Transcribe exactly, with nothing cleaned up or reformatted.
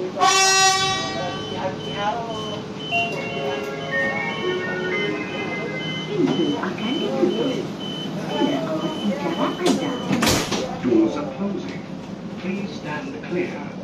Pintu akan ditutup. Sila awasi jarak anda. Doors are closing. Please stand clear.